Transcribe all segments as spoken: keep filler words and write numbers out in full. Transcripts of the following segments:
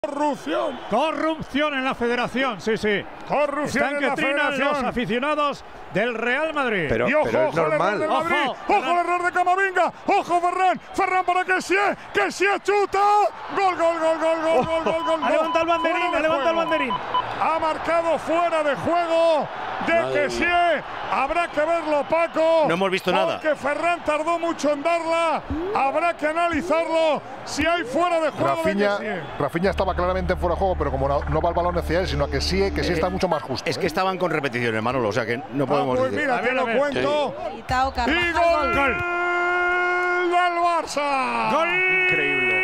Corrupción. Corrupción en la federación, sí, sí. Corrupción Están en que la trinan federación. los aficionados del Real Madrid. Pero, y ojo, pero es ojo el error normal. del Madrid. Ojo, Ojo, el error de Camavinga. Ojo Ferran. Ferran para que sí, que sí chuta. Gol, gol, gol, gol, gol, gol, gol, gol. Ha levantado el banderín, Fuera ha de levantado el juego. banderín. Ha marcado fuera de juego de Madre que sí. Habrá que verlo, Paco. No hemos visto nada. Porque Ferran tardó mucho en darla. Habrá que analizarlo. Si hay fuera de juego Rafinha, de que sí. Rafinha estaba claramente en fuera de juego, pero como no, no va el balón hacia él, sino que sí, que sí está mucho más justo. Es que ¿eh? estaban con repeticiones, Manolo, o sea que no Ah, podemos pues decir. mira, A te ver, lo a ver. cuento. Y Tao Y Carvajal, gol, gol. del Barça. ¡Gol! Increíble.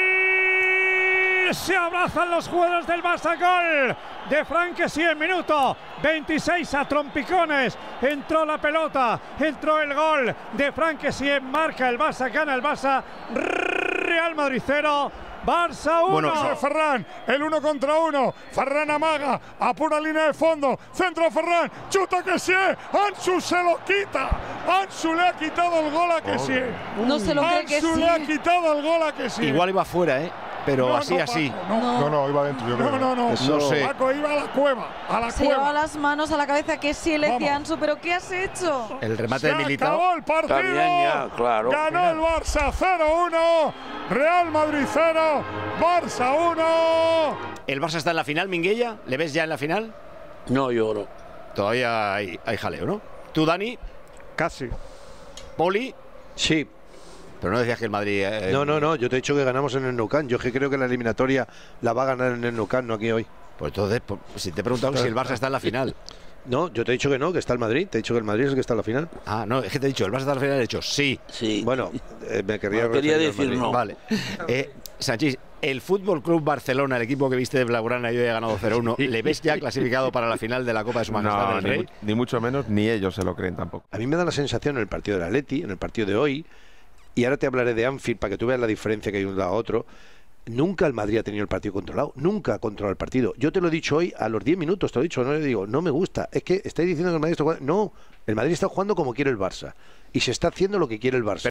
Se abrazan los jugadores del Barça. Gol de Fran Kessie en minuto veintiséis a trompicones. Entró la pelota, entró el gol de Fran Kessie. Marca el Barça, gana el Barça. Real Madrid cero, Barça uno. Bueno, De Ferran, el uno contra uno. Ferran amaga, a pura línea de fondo. Centro Ferran, chuta que sí. Ansu se lo quita. Ansu le ha quitado el gol a que sí. No se lo cree que Ansu sí. le ha quitado el gol a que sí. Igual iba fuera, ¿eh? Pero No, así, no, así. Paco, no. No, no, iba dentro, yo creo. No, no, no. Eso- No sé. Paco iba a la cueva, a la Se llevaba cueva. las manos a la cabeza, que sí le decía Vamos. Ansu, pero ¿qué has hecho? El remate Se de Militao. acabó el partido. Está bien ya, claro. Ganó el Barça cero uno. Real Madrid cero. Barça uno. ¿El Barça está en la final, Minguella? ¿Le ves ya en la final? No, yo no. Todavía hay, hay jaleo, ¿no? ¿Tú, Dani? Casi. ¿Poli? Sí. Pero no decías que el Madrid... eh, No, no, no. Yo te he dicho que ganamos en el Nou Camp. Yo es que creo que la eliminatoria la va a ganar en el Nou Camp, no aquí hoy. Pues entonces, pues, si te he preguntado si el Barça está en la final. No, yo te he dicho que no, que está el Madrid. Te he dicho que el Madrid es el que está en la final. Ah, no, es que te he dicho, el Barça está en la final, he dicho sí. Sí. Bueno, eh, me quería No, quería referir al decir Madrid. no. Vale. Eh, Sanchís, el Fútbol Club Barcelona, el equipo que viste de Blaugrana y hoy ha ganado cero uno, ¿le ves ya clasificado para la final de la Copa de Su Majestad No, el ni, Rey? mu- ni mucho menos, ni ellos se lo creen tampoco. A mí me da la sensación en el partido del Atleti, en el partido de hoy, y ahora te hablaré de Anfield para que tú veas la diferencia que hay de un lado a otro. Nunca el Madrid ha tenido el partido controlado, nunca ha controlado el partido. Yo te lo he dicho hoy, a los diez minutos te lo he dicho, no le digo, no me gusta. Es que estáis diciendo que el Madrid está jugando. No, el Madrid está jugando como quiere el Barça. Y se está haciendo lo que quiere el Barça.